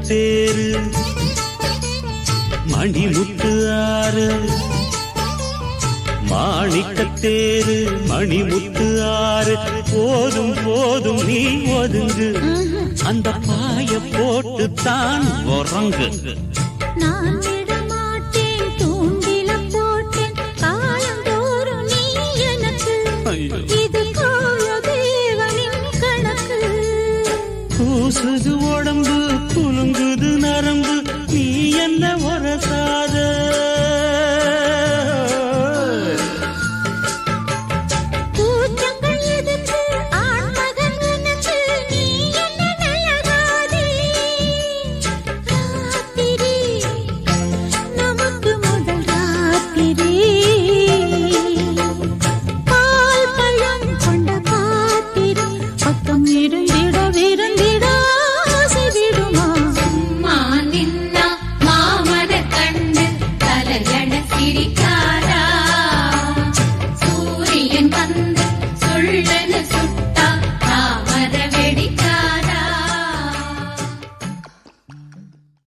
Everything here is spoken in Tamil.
தேரு மணிமுத்து ஆறு மாணிக்கத்தேரு மணிமுத்து ஆறு போதும் போதும் நீ ஒதுங்கு அந்த பாய போட்டு தான் உறங்கு நான் விடமாட்டேன் தூண்டில போட்டேன் காலந்தோறும் நீ எனக்கு இது கோல தேவனின் கணக்கு கூசுது உடம்பு குலுங்குது நரம்பு நீ என்ன உரசாத